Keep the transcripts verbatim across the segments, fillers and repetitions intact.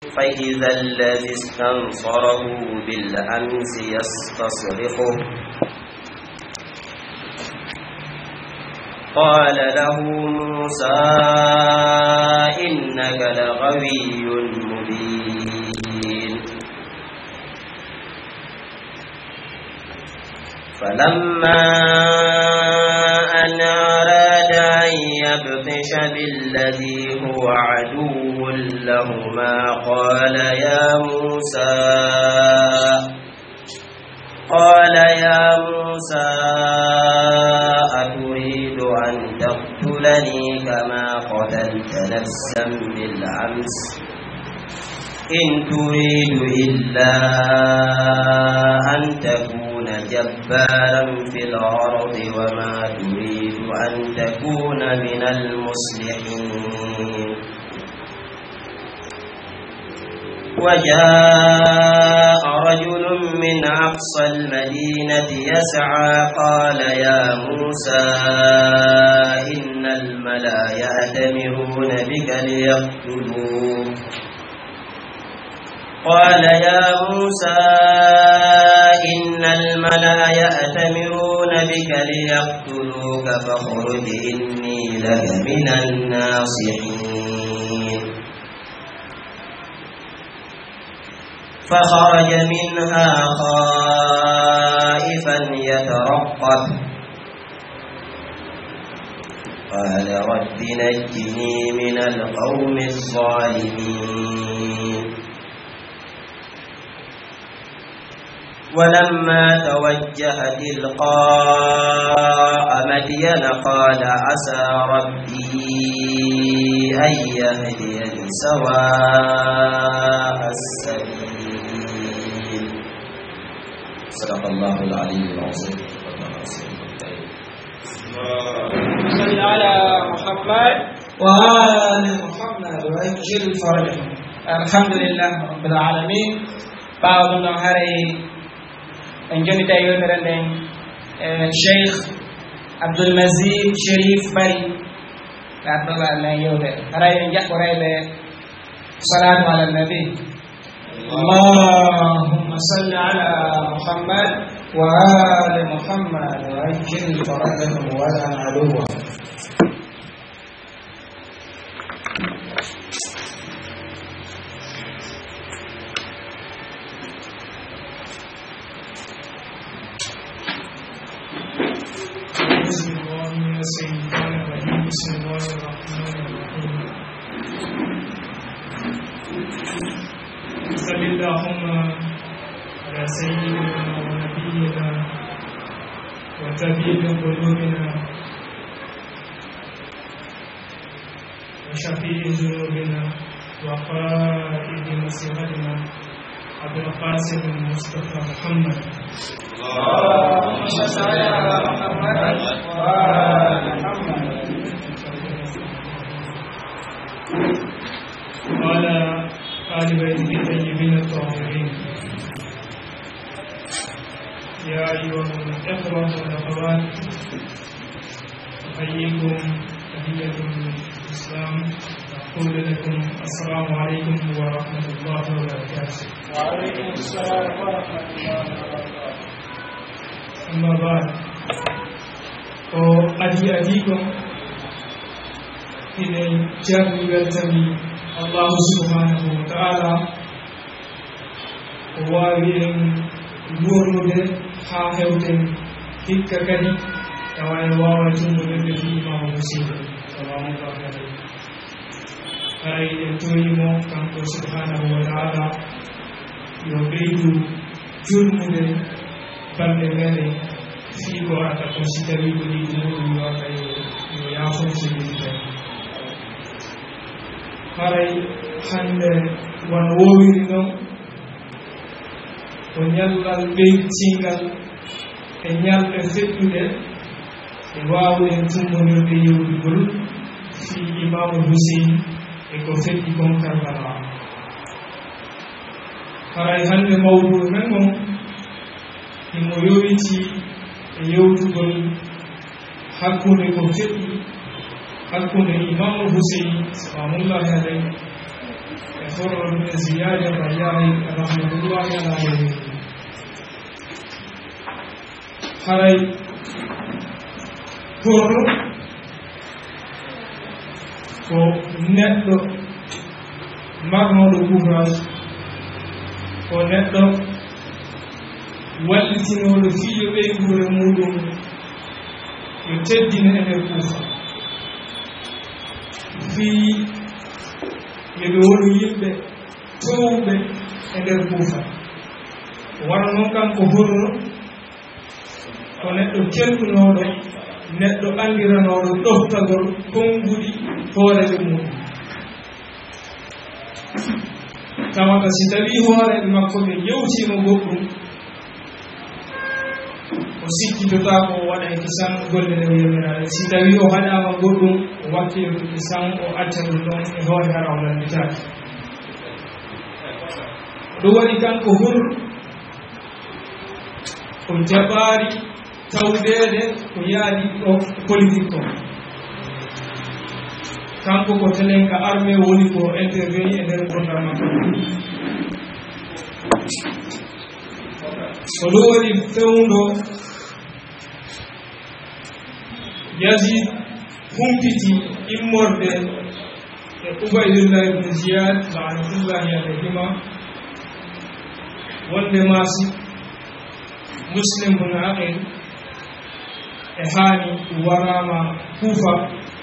فإذا الذي استنصره بالأمس يستصرخه قال له موسى إنك لغوي مبين فلما أن أراد أن يبطش بالذي هو عدو لهما قال يا موسى قال يا موسى أتريد أن تقتلني كما قتلت نفسا بالأمس إن تريد إلا أن تكون جبارا في الأرض وما تريد أن تكون من المصلحين وجاء رجل من أقصى المدينة يسعى قال يا موسى إن الملأ يأتمرون بك ليقتلوك قال يا موسى إن الملأ يأتمرون بك ليقتلوك فاخرج إني لك من الناصحين فخرج منها خائفا يترقب قال رب نجني من القوم الظالمين ولما توجه تلقاء مدين قال عسى ربي أن يهديني سواء السبيل صدق الله العلي العظيم. صل على محمد وآل محمد وأجل فرجهم. الحمد لله رب العالمين. بعض هاري انجوني تايون رندين الشيخ عبد المجيد شريف بري عبد الله الله يوده راي نجاك راي صلاة على النبي. اللهم صل على محمد وآل محمد وأجل فرجهم ولا عدوهم. بسم الله الرحمن الرحيم. صل اللهم على سيدنا ونبينا وطبيب قلوبنا وشفيع ذنوبنا وقائد مسيرتنا أبي القاسم المصطفى محمد. اللهم صل على محمد وآل محمد وعلى آل بيته الطيبين الطاهرين. يا أيها الإخوة والأخوات أحييكم تحية الإسلام أقول لكم السلام عليكم ورحمة الله وبركاته. وعليكم السلام ورحمة الله وبركاته. أما بعد أجي أجيكم إلى جابر weltami Allah subhanahu wa ta'ala wawi en wurnude ha hewten hikka kadi tawa en wawa junnude ɓe fi imamu musiba salamullahi alayhi. hay en toyimo kanko subhanahu wa ta'ala yo ɓeydu jurnude balɗe meɗen fii ko arata ko si tawi ko ɗiɗi muɗum yowata yo yaafon so ɗiɗi tawi haray hande won wowiri noon ko ñallal ɓeytingal e ñalɗe feƴƴuɗe e wawɗen tummonirde yewdugol fi imamu Husein e ko feƴƴi kon Karbala. haray hande mawɗu men on imo yowiti e yewtugol hakkunde ko feƴƴi hakkunde imamu Husein salamullahi alayhi حر بن زياد الرياحي رحمه الله عليه حري حر ko neɗɗo marnoɗo courage ko neɗɗo wallitinoɗo fiyo ɓeygure muɗum yo teddina e nder kuufa fii yoɓe wonu yimɓe towɓe e nder kuufa wara noon kanko horno ko neɗɗo kelɗunoɗo neɗɗo andiranoɗo ɗoftagol konnguɗi hooreɓe muɗum tawata si tawi hooreɓe makko ɓe yewtima goɗɗum o sikkitota ko waɗa e kisan golle ɗe yemiraɗe si tawi o haɗama goɗɗum o wakkilo kisan o acca ɗum ɗon e hoore hara o landitaki ɗum waɗi kanko hur ko jaɓaari tawdeede ko yaadi ɗo politique ko kanko ko telenka armée woni ko interveni e nder programme makko ko ɗum waɗi fewndo Yazid humpiti immorde e Ubaydullah ibn Ziyad la'anatullahi alayhima wonde maasi Muslim ibn Aqil e haani warama Kufa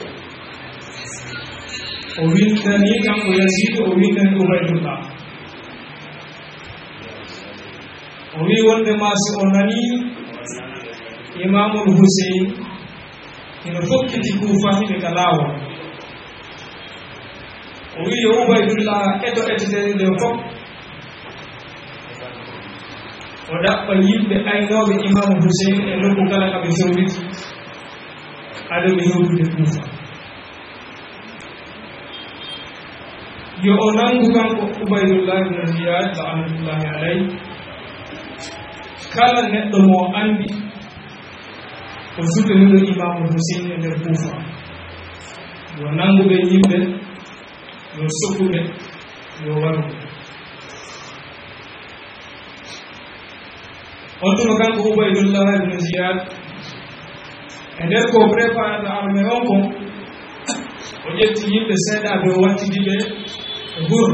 o windani kanko Yazid o windani Ubaydullah o wi wonde maasi o nani Imamul Husayn ina fokkiti Kufa hiɓe ka laawol o wi yo Ubaydullah eto etedede nde fof o ɗaɓɓa yimɓe aynooɓe Imamu Husayn e nokku kala ka ɓe fewriti aɗo ɓe hewtude Kufa yo o nangu kanko Ubaydullah ibn Ziyad la'anatullahi alayhi kala neɗɗo mo andi ko suɓeniɗo Imamu Husayn e nder Kufa yo nanguɓe yimɓe yo sokkuɓe yo waruɓe on tuma kanko Ubaydullah ibn Ziyad e nder ko préparata armée on ko o ƴetti yimɓe seeɗaɓe o wattidiɓe e hurno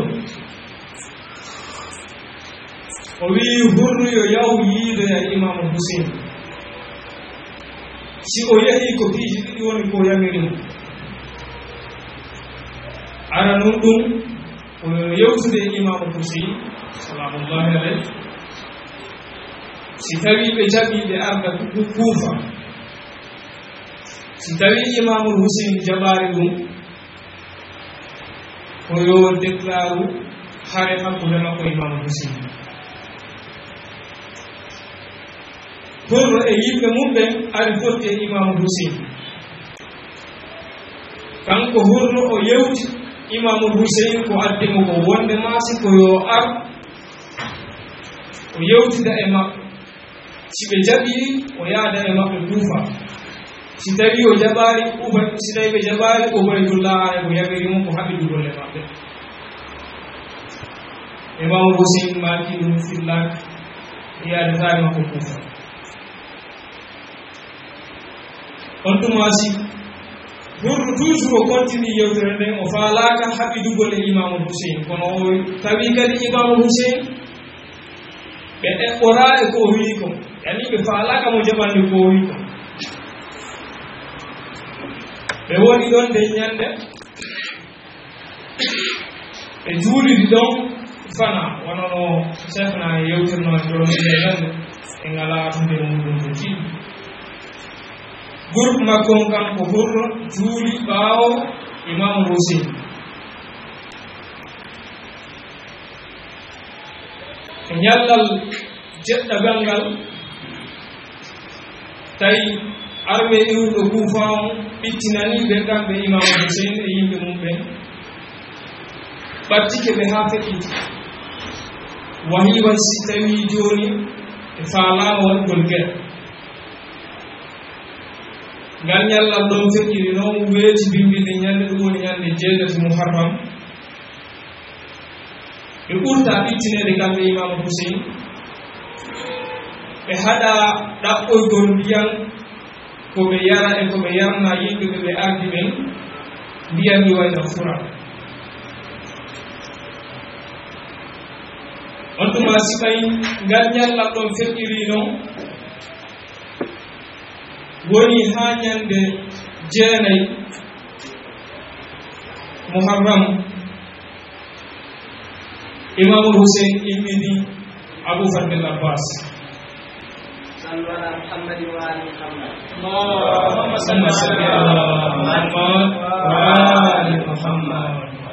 o wii hurno yo yahu yiidoya Imamu Husayn si o yehi ko piiji ɗiɗi woni ko yamirimo ara nun ɗum o yewtude Imamu Husayn salamullahi alayhi si tawi ɓe jaɓi ɓe arda Kufa si tawi Imamul Husayn jaɓaari ɗum ko yo déclare hare hakkude makko Imamul Husayn hurno e yimɓe mum ɓen ari fotti e Imamul Husayn kanko hurno o yewti Imamul Husayn ko addimo ko wonde maasi ko yo ar o yewtida e maɓɓe si ɓe jaɓi o yaada e maɓɓe Kufa si tawi o jaɓaari uba si tawi ɓe jaɓaari Ubaydullah e ko yamiri mum ko haɓidu golle maɓɓe Imamul Husayn maaki ɗum fillak yaadata e makko Kufa on tumasi hurno toujours o continue yewtere nden o faalaaka haɓidugol e Imamul Husayn kono o tawi kadi Imamul Husayn ɓe ɗeɓɓora e ko o wii ko yani ɓe faalaaka mo jaɓande ko o wii ko ɓe woni ɗon nde ñande ɓe juulidi ɗon fana wono no chefna e yewtirno e ɗon nde ñande e ngalaa tunde muɗum ko tiiɗi groupe makko on kam ko hurno juuli ɓaawo Imamul Husayn e ñallal jeɗɗagal ngal tawi armée iwɗo Kufa on ɓittinani ɓe kamɓe Imamul Husayn e yimɓe mum ɓen ɓattike ɓe haa feƴƴiti wahi way si tawi jooni e faalaama waɗgol geɗe ngal ñallal ɗon feƴƴiri noon weeti bimbinde ñande ɗum woni ñande jeegati Muharram e ɓurta ɓittinede kamɓe imam Hussein ɓe haɗa ɗaɓɓoygol ndiyam ko ɓe yara e ko ɓe yarna yimɓe ɓe ɓe ardi ɓen ndiyam mi wayno fura on tuma siɓay ngal ñallal ɗon feƴƴiri noon woni ha ñande jeenayi muharram imamul Hussein immini Abou Fadl Abbas صلوا على محمد وآل محمد اللهم صل على محمد وآل محمد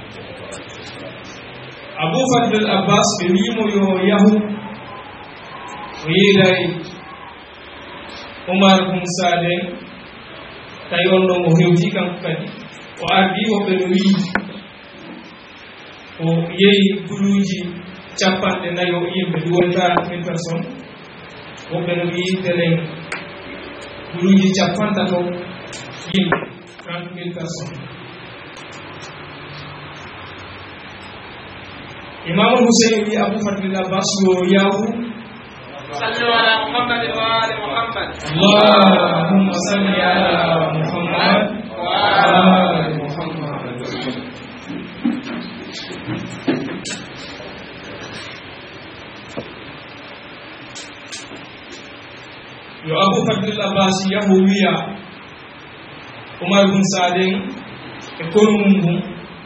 Abou Fadl Abbas ɓe wimo yo yahu o yeeday Omar bun Saden tawi on ɗon o hewti kanko kadi o ardi woɓɓe no wii o yehi guluuji capanɗe nayi o yimɓe ɗuwon quarante mille personnes woɓɓe no wii telen guluuji capantato yimɓe trente mille personnes imamul Hussein wi Abou Fadl Abbas yo yahu صلوا على محمد وآل محمد اللهم صل على محمد وآل محمد yo Abou Fadl Abbas yahu wiya Omar bun Saden e konumum bum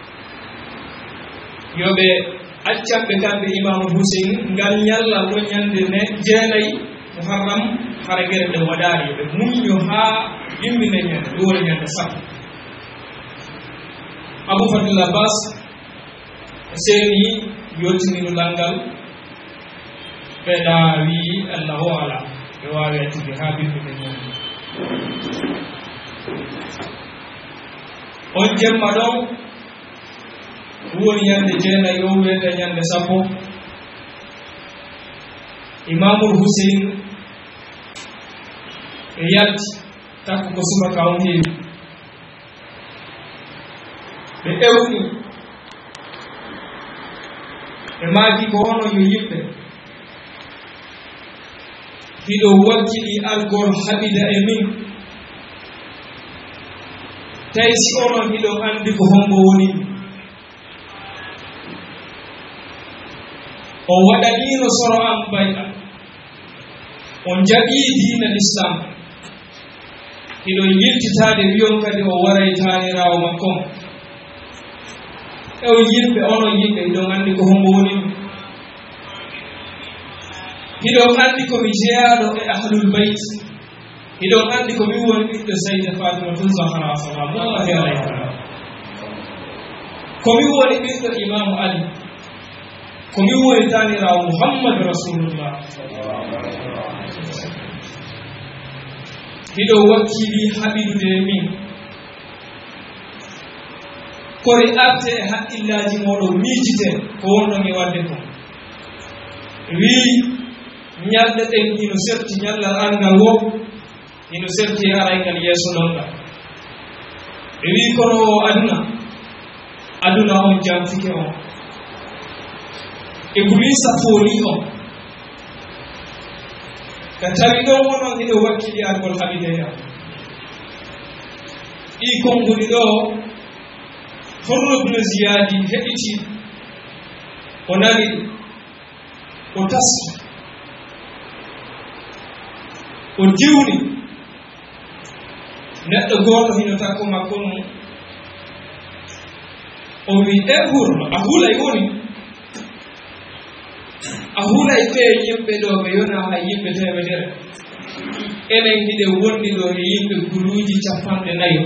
yoɓe accanɓe kamɓe imamul Hussein ngal ñalla woññande ne jeenayi muharram hara gere ɗe waɗaari ɓe muñño haa yimmine ñande ɗum woni ñande sappo Abou Fadl Abbas seeni yoltinino lanngal ɓeɗa wii allahu ala ɓe waawi accude haa bimɓe ɓe ñande on jemma ɗon woni ñande jeenayi o wiyete ñande sappo imamul Hussein e yalti takko ko subaka on heewi ɓe ewni ɓe maaki ko hono yo yimɓe hiɗo wakkili algol haɓida e min tawi si onon hiɗo anndi ko hombo woni o waɗanino soro am bayɗa on jaɓi diina l'islam hiɗo yiltitade wiyon kadi o waray tanirawo makko e o yimɓe onon yimɓe hiɗon anndi ko hombo woni hiɗon anndi komi jeyaɗo e ahlul bayt hiɗon anndi komi woni ɓiɗɗo sayda fatimatu zahra salamullahi alayha komi woni ɓiɗɗo imamu ali komi woni tanirawo muhammadu rasulullah hiɗo wakkili haɓidude min kori arte e haqqillaji moɗon miijite ko wonɗon e wadde ko wii ñalɗe ɗen ino serti ñallal angal wo ino serti araygal yeeso ɗongal ɓe wii kono o aduna aduna on jamfike on iblisa fooli on ka tawi ɗon wonon hiɗo wakkili argol haɓideya ɗi konnguli ɗo Hurr ibn Ziyadi heɓiti o nani o taski o diwni neɗɗo gooto hino takko makko mum o wi e Hurr a hulay woni a hulay ɓe yimɓe ɗo ɓe yona ha yimɓe temedere enen hiɗe wonni ɗo e yimɓe guluuji capanɗe nayo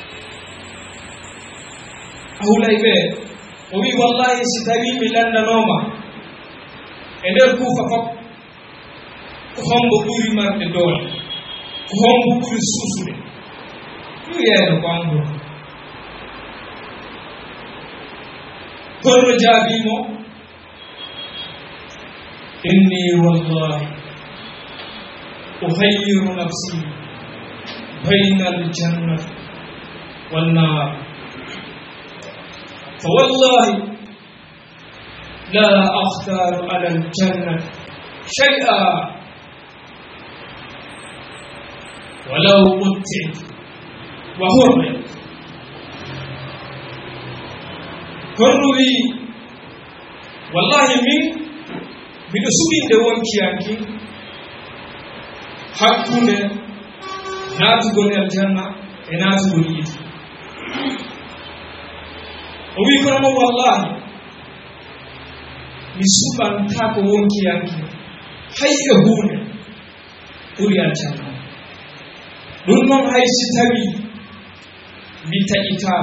a hulay ɓe o wi wallahi si tawi mi landanoma e nder kuufa fof ko hombo ɓuri marde doole ko hombo ɓuri suusude mi wiyayno ko ango Hurr jaabimo inni wallahi uhayyiru nafsi bayna aljanna wannar فوالله لا أختار على الجنة شيئا ولو قتلت وحرمت كرنوي والله من بنسوين دوام كيانكي حقونه ناتقون الجنة وناتقون إيد ويكرم والله misuban tako wonki yanki hayya hune uri aljanna dun non hay sitawi bita itam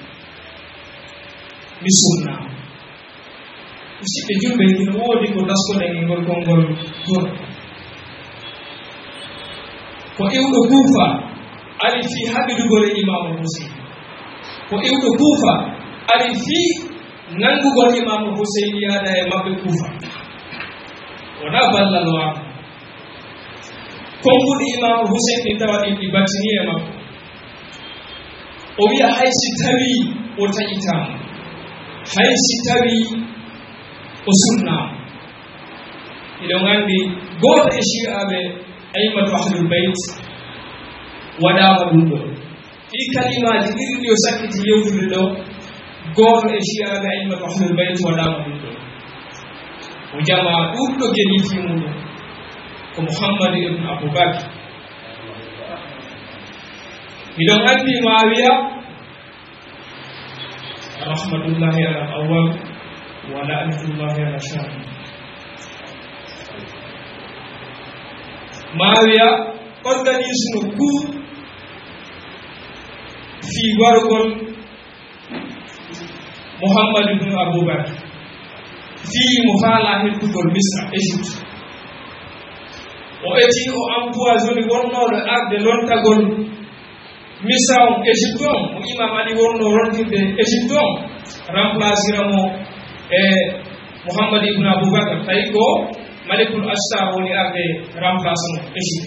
misunna usibe jumbe ni wodi ko dasko de ngol gongol tor ko ewdo kufa ali fi habidu gore imam Hussein ko ewdo kufa ali fi nangu gol imam Hussein yaada e mabbe kufa wona ballal wa kongude imam Hussein ni tawadi di batini e mabbe o wiya haysi tawi o tayitam haysi tawi o sunna ilo ngandi goto e shi'abe aymatu ahlul bayt wadama dum do fi kalimaji didi yo sakkiti yewdude do goto e shi'abe aymatu ahlul bayt wadama dum do o jama dum do geni fi mudo ko Muhammad ibn Abu Bakr ilo ngandi Muawiya rahmatullahi ala awwal wa la'natullahi ala shari Muawiya organise no coup fi wargol Muhammad ibn Abu Bakr fi mufala heddugol Misra Egypte o eti o empoisoni wonnode arde lontagol Misra on Egypte on mo imam ali wonno rontirde Egypte on remplaciramo e Muhammad ibn Abu Bakr tawi ko Malikul Ashtar woni arde remplacement Egypte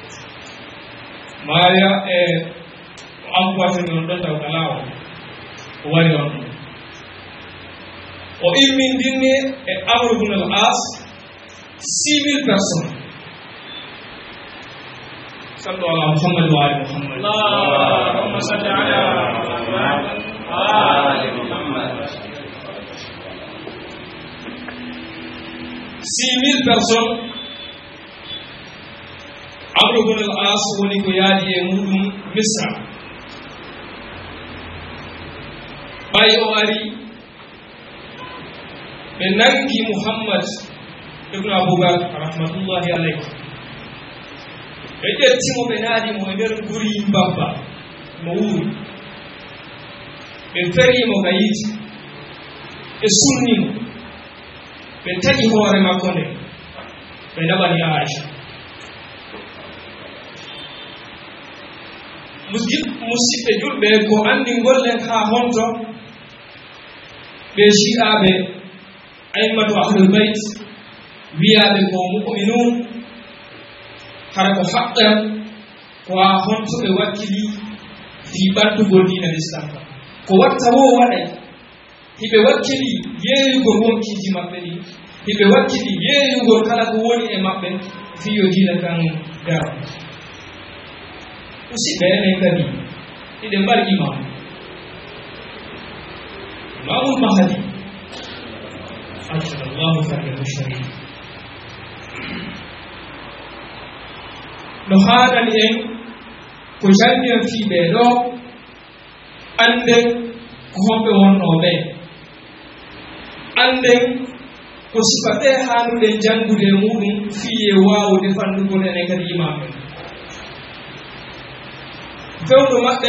Maria e empoisoni on ɗon taw kalawo o wari on o immindinni e Amr ibn al-As six mille personnes صلوا على محمد وآل محمد اللهم صل على محمد وآل محمد six mille personnes Amr ibn al-As woni ko yaadi e muɗum Misra ɓay o ari ɓe nangi Muhammad ibn Abu Bakr rahmatullahi alayhi ɓe ƴettimo ɓe naadi mo e nder guri mbabba mo wuuri ɓe ferimo ka yiiti ɓe sunnimo ɓe taƴi hoore makko nde ɓe naɓani Aisha musidɓe julɓe ko andi gollen haa honto ɓe shi'aɓe a'immatu ahlul bayt wiyaɓe ko mu'minun hara ko haqqan ko haa honto ɓe wakkili fi ɓattugol diina l'islam ko watta wo waɗay hiɓe wakkili yeeyugol wonkiji maɓɓe ɗi hiɓe wakkili yeeyugol kala ko woni e maɓɓe fiyo diina kan dara musidɓe enen kadi iɗen mbar imam imamul mahdi ajjalallahu farjahu sharif no haɗani en ko janguen fiiɓe ɗo anden ko homɓe wonnoɓe anden ko sifa ɓe hannuɗen jangude muɗum fiye wawude fandugol enen kadi imam en fewno maɓɓe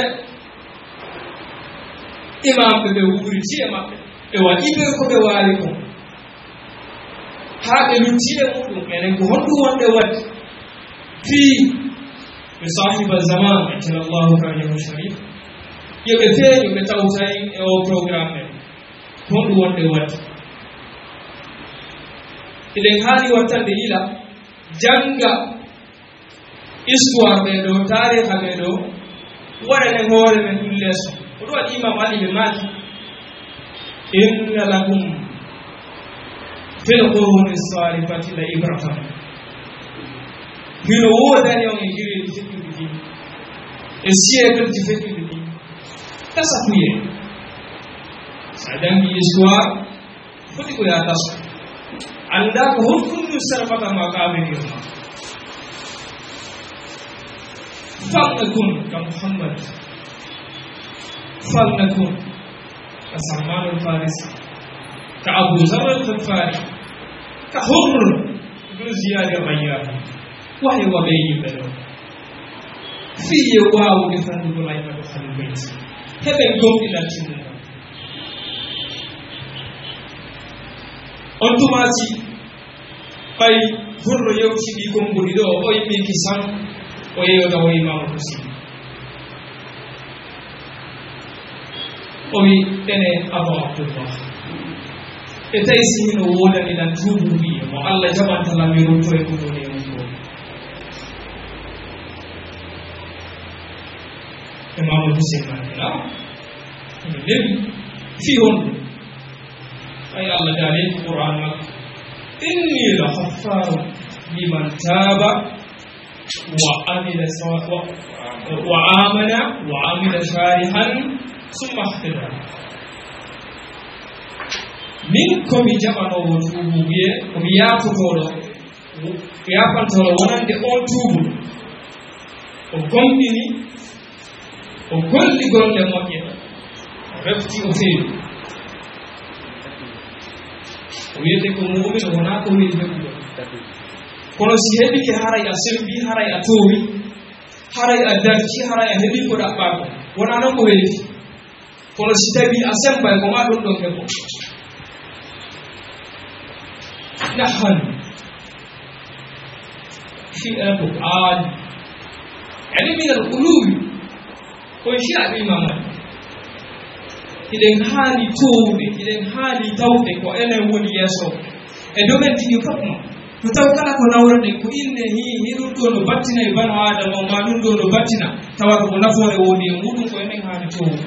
imamɓe ɓe wuuriti e maɓɓe ɓe waɗi ɓe ko ɓe waali ko haa ɓe lutti e muɗum enen ko honɗum wonɗe waɗi fii ɓe sahiba zaman ajjalallahu farjahu sharif yoɓe feeño ɓe tawtay e o programme en honɗum wonɗe waɗi eɗen haali wattande ila janga histoire ɓe ɗo tariha ɓe ɗo waɗanen hoore men ɗum leeso ko ɗum waɗi imam ali ɓe maaki inna lakum fil quruni salifati la ibratan hino wodani on e jiri di fekki di e siècle di fekki di tasa kuye sa dangi histoire foti ko ya tasu anda ko hokkundu sarfata ma kaabiri ma فلنكن كمحمد فلنكن كسلمان الفارسي كأبو ذر الغفاري كحر بن زياد الرياحي وهي وبين بلو في واو بفن بلايما بخل البيت هذا يقوم إلى الجنة أنتماتي باي هر يوشي بكم بريدو أي ميكسان oyo da oyi mamu kusi oyi dene Abu Abdullah etay sino woda ni dan tubu bi mo Allah jaban tala mi ruto e ko ne mo Imam Hussein na ne fi hon ay Allah dale Qur'an inni la ghaffaru liman taba وعمل وآمن وعمل صالحا ثم اهتدى منكم جمعنا وتوبوا ويافقوا يافقوا ونند on tubu o gondini o golli golle moƴƴe refti o feewi o wiyete ko mu'min wona ko wiyete ko kono si heɓi ke haray a sembi haray a toowi haray a darci haray a heɓi ko ɗaɓɓaako wona noon ko welti kono si tawi a sembay ko ma ɗum ɗon heɓo nahan fi'atu aali yani min al uluwi koye fi'aɓe mamani iɗen haali towde iɗen haali tawde ko enen woni yeeso e domen tigi fof ma to taw kala ko nawrande ko inde hi hiɗum ɗo no battina e bano adama ma ɗum ɗo no battina tawata ko nafoore woni e muɗum ko enen haali towde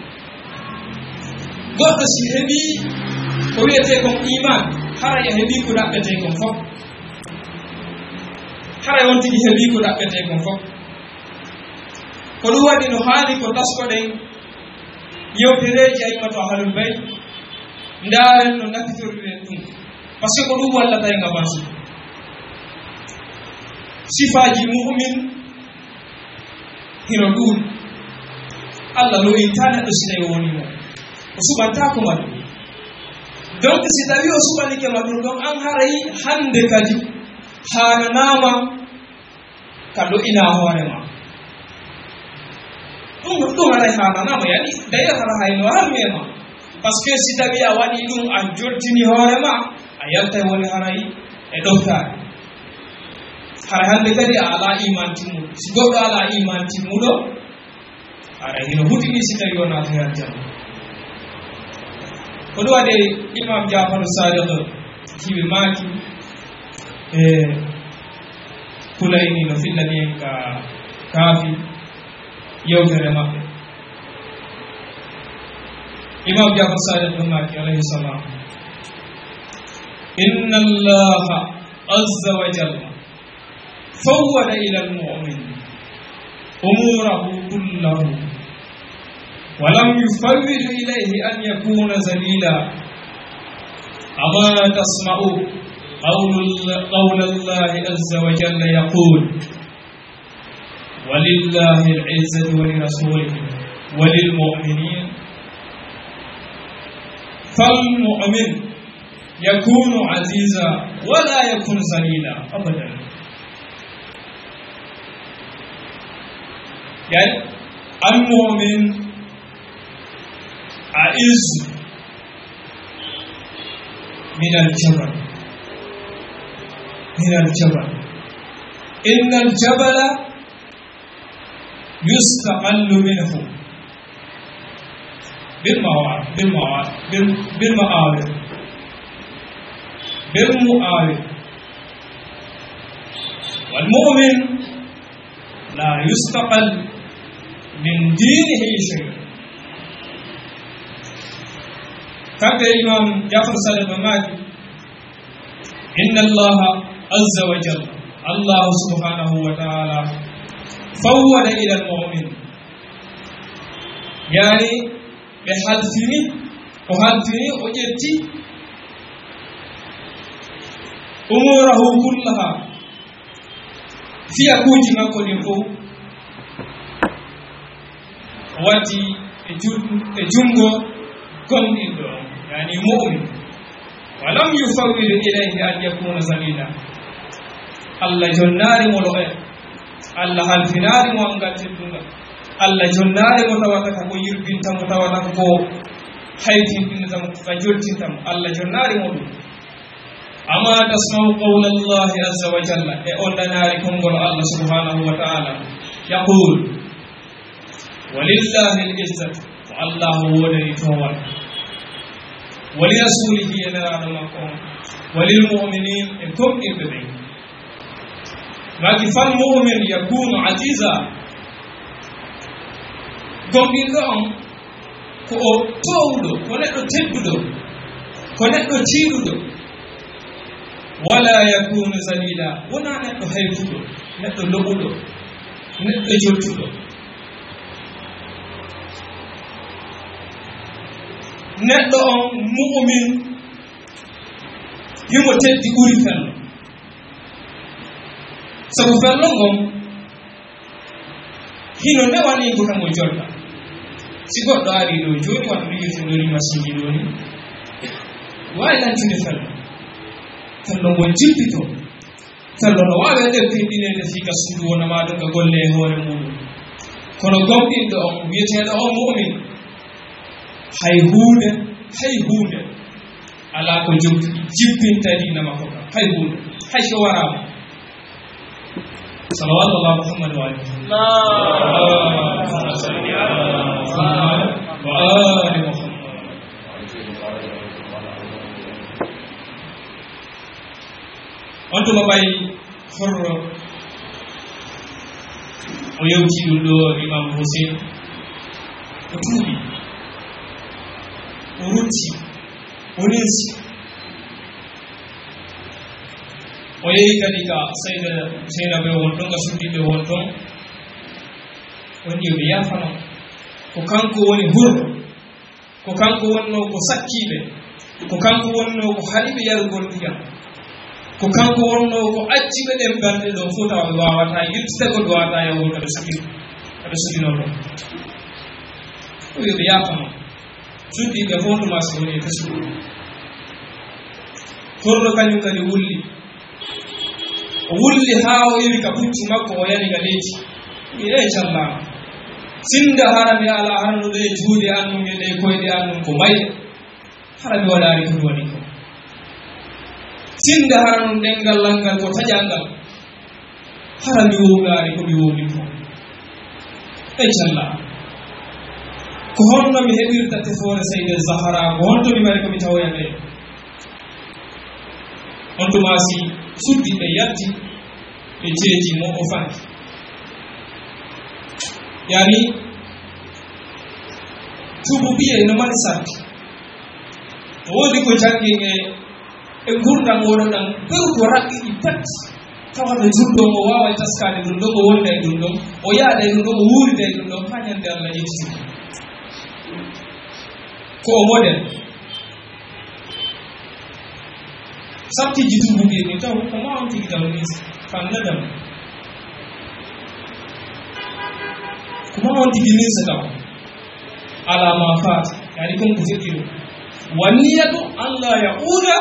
goɗɗo si heɓi ko wiyete kon iman haray a heɓi ko ɗaɓɓete kon fof haray on tigi heɓi ko ɗaɓɓete kon fof ko ɗum waɗi no haali ko taskoɗen yewtereji aymato ahlul bayt ndaren no nafitoriren ɗum par ce que ko ɗum wallata en avance sifaji mu'min hino ɗuuɗi Allah no inta neɗɗo si tawi woni mo o suɓantako ma ɗum donc si tawi o suɓanike ma ɗum ɗon an haray hande kadi hananama ka ɗo'ina hoore ma ɗum ɗum haray hananama yani d'ailleurs hara hayno hanmema par ce que si tawi a waɗi ɗum a jottini hoore ma a yaltay woni haray e ɗoftare haray hande kadi a ala iman timmuɗo si goɗɗo ala iman timmuɗo haray hino huɗini si tawi o naata hen jamma ko ɗum waɗe imam Jafaru Sadiq hiɓe maaki e kulayni no fillani en ka kaafi yewtere maɓɓe imam Jafaru Sadiq ɗo maaki alayhi salam inna allaha azza wa jalla fawwada ila almu'min umurahu kullahu ولم يفوض إليه أن يكون ذليلا أما تسمعوا قول الله عز وجل يقول ولله العزة ولرسوله وللمؤمنين فالمؤمن يكون عزيزا ولا يكون ذليلا أبدا يعني المؤمن أعز من الجبل من الجبل إن الجبل يستقل منه بالمعارف بالمعارف بالمعارف بالمعارف والمؤمن لا يستقل من دينه شيء كان الإمام جعفر الصادق الماكي inna allaha azza wa jalla allah subhanahu wa ta'ala fawwada ila almu'min yani be halfini o halfini o jetti umurahu kullaha fiya kuji makko din fo wati e jungo gonɗinɗo yani mu'min walam yufawwidu ilayhi an yakuna zalila allah jonnari mo ɗo e allah halfinari mo angal teddungal allah jonnari mo tawata ko yirbintamo tawata ko haytinɗinatamo ka joltintamo allah jonnari mo ɗum ama tasmau qawla allahi azza wa jalla e ondanari konngol allah subhanahu wa ta'ala yaqul walillahi al-izzatu wa allahu wodani towal wali rasulihi e neraɗo makko on walil mu'minin e gomɗinɓe ɓen maki fal mu'min yakunu aziza gomɗinɗo on ko o towɗo ko neɗɗo tedduɗo ko neɗɗo tiiɗuɗo wala yakunu zalila wona neɗɗo haytuɗo neɗɗo loɓuɗo neɗɗo jottuɗo neɗɗo on mu'min himo teddi ɓuri fello sabu fello ngon hino newani ko kanko jolɗa si goɗɗo ari ɗo joni wata ɗoyirtinori machine ji ɗo ni wawi lancude fello fello ngon jippito fello no wawi nder pinɗinede fika suudu wonama ɗum ga golle e hoore muɗum kono gomɗinɗo on wiyeteɗo on mu'min hay hunde hay hunde ala ko jippinta dina makko kam hay hunde hay so warama salawatullah muhammad wa alihi wa ali muhammad on tuma ɓay horro o yewti ɗum ɗo imam Hussein o tuuɓi o rutti o nirsi o yehi kadi ka sayda seynaɓe won ɗon ga suddiɓe won ɗon on ƴi ɓe yafano ko kanko woni hurɗo ko kanko wonno ko sakkiɓe ko kanko wonno ko haɗiɓe yarugol ndiyam ko kanko wonno ko acciɓe ɗen ɓerɗe ɗo fof tawa ɓe wawata yirtitego ɓe wawata yahol kaɓe suddi kaɓe suddino ɗon o wi ɓe yafano suddiɓe fof ɗuma so woni e fesuɗo horɗo kañum kadi wulli o wulli haa o yewi ka puccu makko o yani ga leydi wi e callama sinda hara mi ala hannuɗo e juuɗe annum e ɗe koyɗe annum ko mayde hara mi waɗari ko mi waɗi ko sinda hara num ɗengal langal ko taƴangal hara mi wowgari ko mi wowli ko e callama ko honno mi heɓirta tefoore seyde zahara ko honto mi mari komi tawoya ɓe on tuma si suddiɓe yatti ɓe jeeji mo o fanti yani tubu biye no mari sarti woodi ko jangin e e gurdam woɗo ɗam bew ko raɓɓiɗi pat tawata jurɗo mo wawa taskade ɗum ɗo o wonda e ɗum ɗon o yaada e ɗum ɗo o wuurida e ɗum ɗon ha ñande allah yettiti ko o model sabtiji tubuɓe ni taw ko ma on tigi taw ni fannadam ko ma on tigi ni sa taw ala ma fat yani kon ko fekkiro waniyatu alla yauda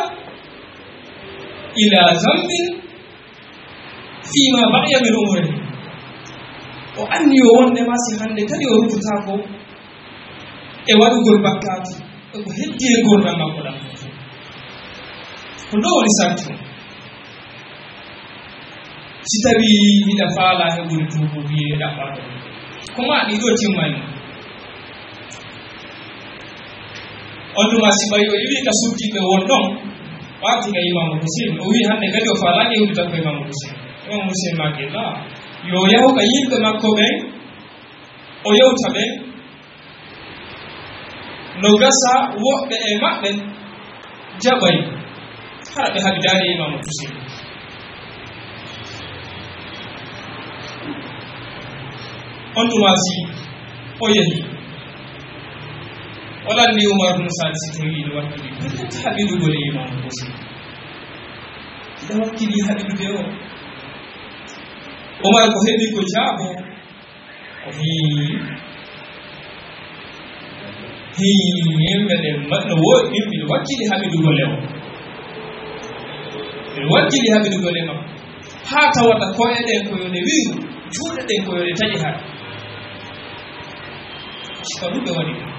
ila zambin fima baqiya min umrihi o anni o wonde ma si hande kadi o rufuta ko e waɗugol bakkatu e ko heddi e gurdam makko ɗam ko ɗo woni sartu si tawi hiɗa faala heɓude tuubo wiye ɗaɓɓaɗo ko ma ɗiɗo timmani on ɗuma si ɓayi o yewi ka suddiɓe won ɗon wati ga imamu Hussein o wi hande kadi o faalani yewdi tan ko imamu Hussein imamu Hussein maki la yo yahu ka yimɓe makko ɓen o yewta ɓen no gasa woɓɓe e maɓɓe jaɓay hara ɓe haɓidani imam Hussein on tumasi o yehi o landi Umar ibn Sa'd si to yiɗi wakkili peut-être haɓidugol e imam Hussein ida wakkili haɓidude o Umar ko heɓi ko jaabo o wi hi yimɓe ɗe no woɗi min mbiɗa wakkili haɓidugol e o mbiɗa wakkili haɓidugol e makko haa tawata koye ɗen ko yode wiru juuɗe ɗen ko yode taƴi haa sika ɗuɓe waɗi ɗum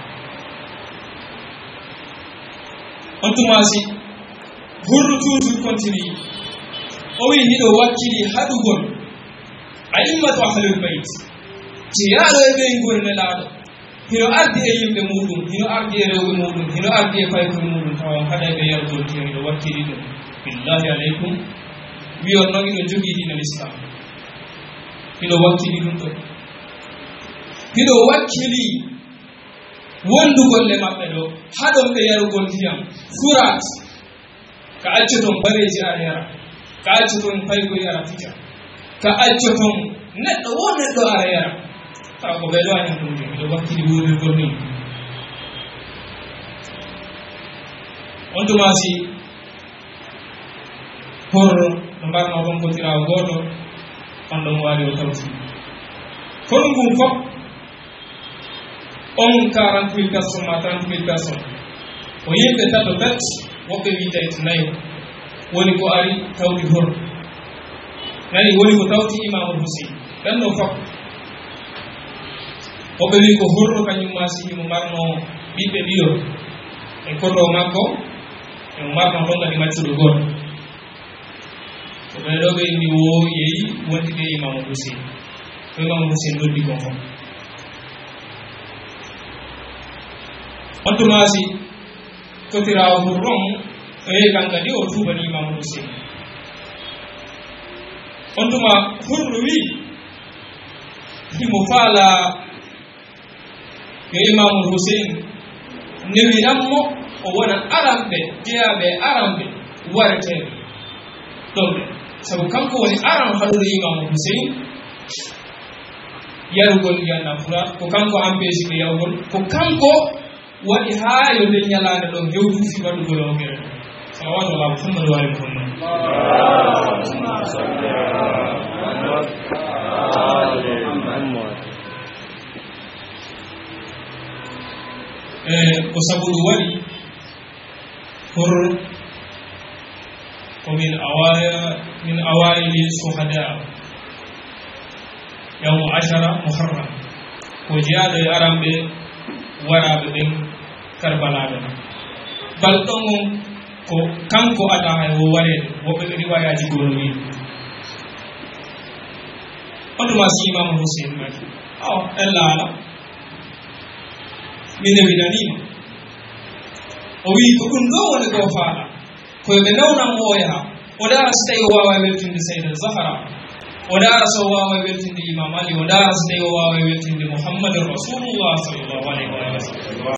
on tumasi hurru toujours continue o wi hiɗo wakkili haɗugol a'immatu ahlul bayt jeyaɗo e ɓe ngoni nelaɗo hino ardi e yimɓe muɗum hino ardi e rewɓe muɗum hino ardi e paykoye muɗum tawa haɗa ɓe yargol tiyo hiɗo wakkili ɗum billahi aleykum wiyon noon hiɗo jogii dina l'islam hiɗo wakkili ɗum ɗo hiɗo wakkili wondugolle maɓɓe ɗo haɗon ɓe yarugol ndiyam furat ka accoton bareji ara yara ka accoton paykoye ara fija ka accoton neɗɗo wo neɗɗo ara yara tawa ko ɓeɗo añan ɗum de hiɗo wakkili wurirgol ni on tumasi hor no mbarno ɗon kotirawo goto on ɗon waali o tawti kono ngun fof on quarante mille personnes ma trente mille personnes o yimɓe tato bet woɓɓe wi tayti nayo woni ko ari tawti hor nani woni ko tawti Imamul Hussein ɗen ɗo fof woɓɓe wi ko horro kañum ma sigi mo marno ɓiɓɓe ɗiɗo e koto makko emo marno ɗon kadi maccuɗo goto ko ɓeɗo ɓe indi wo yeyi wontide Imamul Hussein ko Imamul Hussein noddi kon fof on tumasi kotirawo hurron o yehi kan kadi o tubani Imamul Hussein on tuma hurru wi himo faala yo Imamul Hussein newinanmo o wona aramɓe jeyaɓe aramɓe wareteɓe ɗonɓe sabu kanko woni aran haɗude Imamul Hussein yarugol yanna fura ko kanko empêche ɓe yawgol ko kanko waɗi haa yo nde ñalande ɗon hewtufi waɗugol o gere ɗo salawatu ala muhammadu wa ali muhammad e ko sabu ɗum waɗi pour komin awaya min awaili suhada yawmu ashara muharram ko jeyaɗo e aramɓe waraɓe ɓen karbalaɓe balɗon on ko kanko ata hay wo wareede woɓɓe ɓe riwayaji gono wi otuma si Imamul Hussein maki aw ellaala mi newinanima o wi ko ɗum ɗo woni ko faaɗa koye ɓe nawnanmo o yaha o daara so tawi o wawa weltinde Sayda Zahra o daara so wawa weltinde Imam Ali o daara so tawi o wawa weltinde Muhammadun Rasulullah sallllahu alayhi wa sallam